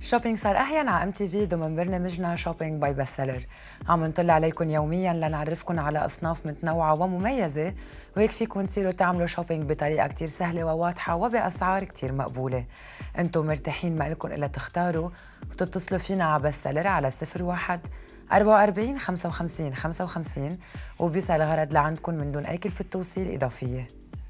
شوبينج صار أحيانا على MTV ضمن برنامجنا شوبينج باي بست سيلر. عم نطلع عليكم يوميا لنعرفكم على أصناف متنوعة ومميزة، وهيك فيكم تصيروا تعملوا شوبينج بطريقة كتير سهلة وواضحة وبأسعار كتير مقبولة. انتم مرتاحين، ما لكم إلا تختاروا وتتصلوا فينا على بست سيلر على 01 44 55 55 وبيوصل الغرض لعندكم من دون أي كلفة توصيل إضافية.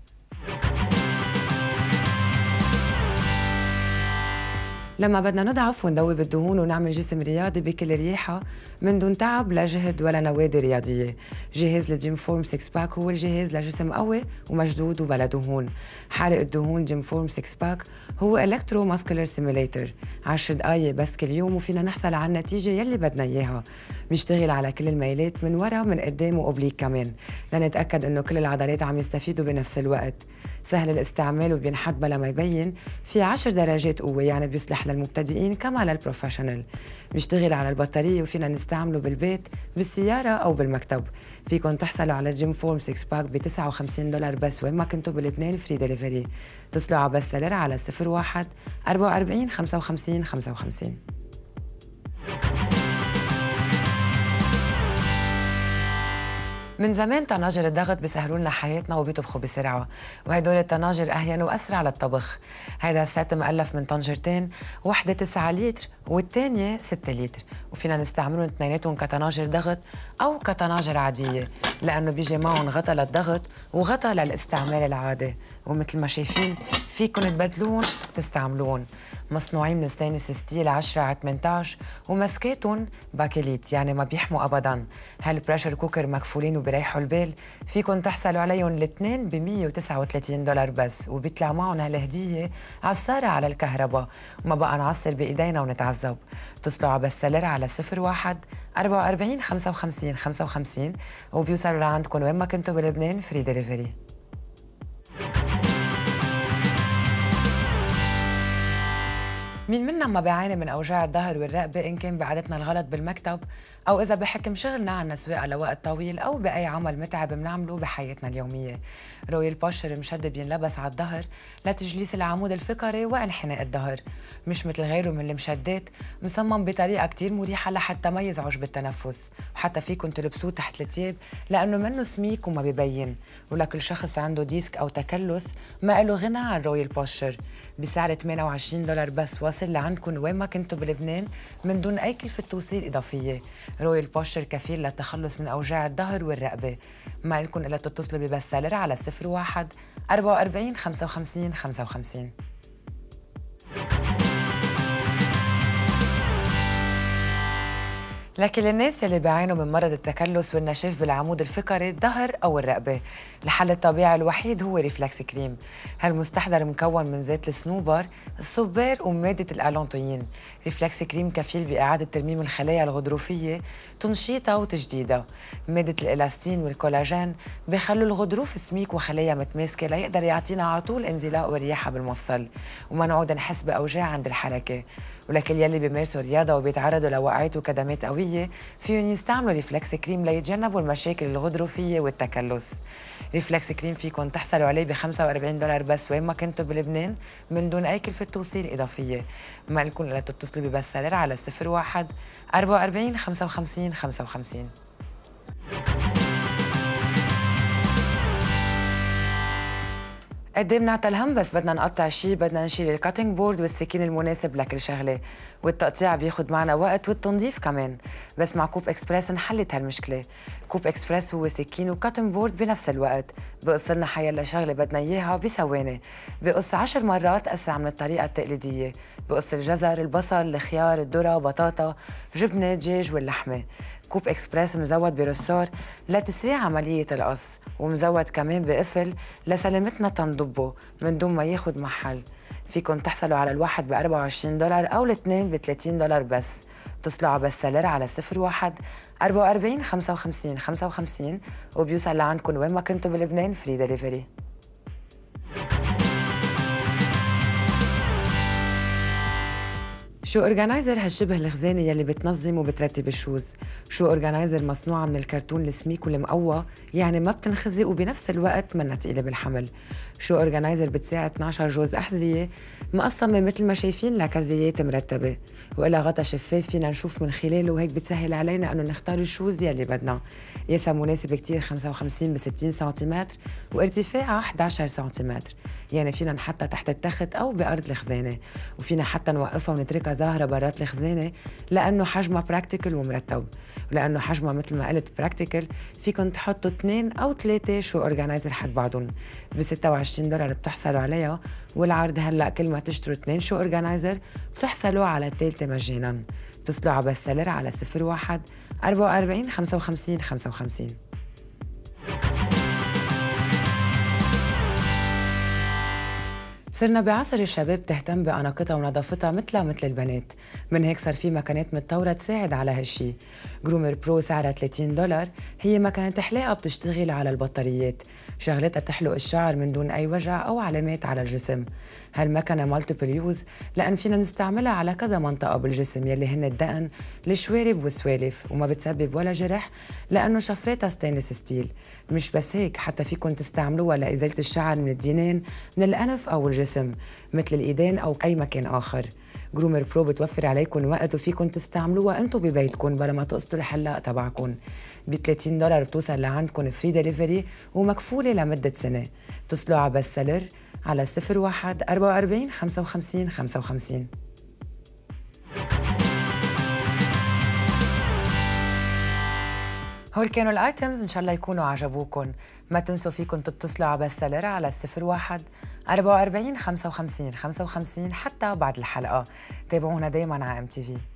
لما بدنا نضعف وندوب الدهون ونعمل جسم رياضي بكل رياحة من دون تعب لا جهد ولا نوادي رياضية، جهاز الجيم فورم 6 باك هو الجهاز لجسم قوي ومشدود وبلا دهون. حارق الدهون جيم فورم 6 باك هو الكترو ماسكولار سيميليتر، 10 دقايق بس كل يوم وفينا نحصل على النتيجة يلي بدنا إياها. بيشتغل على كل الميلات من ورا من قدام وأوبليك كمان، لنتأكد إنه كل العضلات عم يستفيدوا بنفس الوقت. سهل الاستعمال وبينحط بلا ما يبين، في 10 درجات قوة يعني بيصلح للمبتدئين كما للبروفيشنال. بيشتغل على البطارية وفينا نستعمله بالبيت، بالسيارة أو بالمكتب. فيكن تحصلوا على جيم فورم 6 باك ب $59 بس وين ما كنتوا بلبنان، فري ديليفري. اتصلوا على بست سيلر على 01 44 55 55. من زمان طناجر الضغط بيسهلوا لنا حياتنا وبيطبخوا بسرعه، وهدول الطناجر اهين واسرع للطبخ. هيدا السيت مؤلف من طنجرتين، وحده 9 لتر والثانيه 6 لتر، وفينا نستعملهم اثنيناتهم كطناجر ضغط او كطناجر عاديه، لانه بيجي معهم غطا للضغط وغطا للاستعمال العادي. ومثل ما شايفين فيكم تبدلون وتستعملون. مصنوعين من ستينلس ستيل 10x18 ومسكاتهم باكليت يعني ما بيحموا ابدا. هالبريشر كوكر مكفولين وبريحوا البال، فيكم تحصلوا عليهم الاثنين ب $139 بس، وبيطلع معهم هالهديه عصاره على الكهرباء، وما بقى نعصر بايدينا ونتعذب. اتصلوا على بست سيلر على 01 44 55 55 وبيوصلوا لعندكم وين ما كنتوا بلبنان، فري ديليفري. مين منا ما بيعاني من أوجاع الظهر والرقبة، إن كان بعادتنا الغلط بالمكتب أو إذا بحكم شغلنا عنا سواقة لوقت طويل أو بأي عمل متعب بنعمله بحياتنا اليومية. رويال بوشر مشد بينلبس على الظهر لتجليس العمود الفقري وانحناء الظهر، مش مثل غيره من المشدات، مصمم بطريقة كتير مريحة لحتى ما يزعج بالتنفس، وحتى فيكم تلبسوه تحت الثياب لأنه منه سميك وما ببين. ولكل شخص عنده ديسك أو تكلس ما له غنى عن رويال بوشر، بسعر $28 بس، واصل لعندكم وين ما كنتوا بلبنان من دون أي كلفة توصيل إضافية. رويال بوشر كفيل للتخلص من أوجاع الظهر والرقبة. ما لكم إلا تتصلوا ببست سيلر على 01 44 55 55. لكن للناس يلي بيعانوا من مرض التكلس والنشاف بالعمود الفقري، الظهر أو الرقبة، الحل الطبيعي الوحيد هو ريفلكس كريم. هالمستحضر مكون من زيت الصنوبر، الصبار ومادة الألونتوين. ريفلكس كريم كفيل بإعادة ترميم الخلايا الغضروفية، تنشيطها وتجديدها. مادة الإلاستين والكولاجين بيخلوا الغضروف سميك وخلايا متماسكة ليقدر يعطينا على طول انزلاق ورياحة بالمفصل، وما نعود نحس بأوجاع عند الحركة. ولكن يلي بيمارسوا رياضة وبيتعرضوا لوقعات وكدمات قوية، فيهم يستعملوا ريفلكس كريم ليتجنبوا المشاكل الغضروفية والتكلس. ريفلكس كريم فيكم تحصلوا عليه ب $45 بس وين ما كنتوا بلبنان من دون أي كلفة توصيل إضافية. ما لكم إلا تتصلوا ببست سيلر على 01 44 55 55. قد ايه بنعطى الهم بس بدنا نقطع شيء، بدنا نشيل الكاتنج بورد والسكين المناسب لكل شغله، والتقطيع بياخد معنا وقت والتنظيف كمان. بس مع كوب اكسبرس انحلت هالمشكله. كوب اكسبرس هو سكين وكاتنج بورد بنفس الوقت، بقص لنا حيلا شغله بدنا اياها بثواني، بقص 10 مرات اسرع من الطريقه التقليديه. بقص الجزر، البصل، الخيار، الذره، بطاطا، جبنه، دجاج واللحمه. كوب اكسبرس مزود برصار لتسريع عمليه القص، ومزود كمان بقفل لسلامتنا تنضبه من دون ما ياخد محل. فيكن تحصلوا على الواحد ب $24 او الاثنين ب $30 بس. اتصلوا على بست سيلر على 01 44 55 55 وبيوصل لعندكم وين ما كنتوا بلبنان، فري ديليفري. شو اورجانيزر هالشبه الخزانه يلي بتنظم وبترتب الشوز. شو اورجانيزر مصنوعه من الكرتون السميك والمقوى، يعني ما بتنخزي وبنفس الوقت منا تقيله بالحمل. شو اورجانيزر بتساعد 12 جوز احذيه مقسمه مثل ما شايفين لكزيات مرتبه، وإلها غطا شفاف فينا نشوف من خلاله، وهيك بتسهل علينا انه نختار الشوز يلي بدنا. قياسها مناسب كتير، 55 ب 60 سنتيمتر وارتفاعها 11 سنتيمتر، يعني فينا نحطها تحت التخت او بارض الخزانه، وفينا حتى نوقفها ونتركها ظاهرة برات الخزانة لأنه حجمها براكتيكل ومرتب. ولأنه حجمها مثل ما قلت براكتيكل، فيكن تحطوا 2 أو 3 شو أورجانيزر حد بعضهم. ب $26 بتحصلوا عليها، والعرض هلأ كل ما تشتروا 2 شو أورجانيزر بتحصلوا على الثالثة مجانا. اتصلوا على بستسيلر على 01 44 55 55. صرنا بعصر الشباب تهتم بأناقتها ونظافتها مثلها مثل البنات، من هيك صار في مكانات متطورة تساعد على هالشي. جرومر برو سعرها $30، هي مكنة حلاقة بتشتغل على البطاريات، شغلتها تحلق الشعر من دون أي وجع أو علامات على الجسم. هالمكنة مالتيبل يوز لأن فينا نستعملها على كذا منطقة بالجسم يلي هن الدقن، الشوارب والسوالف، وما بتسبب ولا جرح لأنه شفراتها ستينلس ستيل. مش بس هيك، حتى فيكن تستعملوها لإزالة الشعر من الدينين، من الأنف أو الجسم، مثل الإيدين أو أي مكان آخر. جرومر برو بتوفر عليكم وقت، وفيكن تستعملوها انتو ببيتكم بلا ما تقصدوا الحلاق تبعكم. ب $30 بتوصل لعندكم فري ديليفري ومكفولة لمدة سنة. اتصلوا على بستسيلر على 01 44 55 55. هول كانوا الايتمز، ان شاء الله يكونوا عجبوكم. ما تنسوا فيكم تتصلوا على بستسيلر على 01 44 55 55 حتى بعد الحلقة. تابعونا دايما على MTV.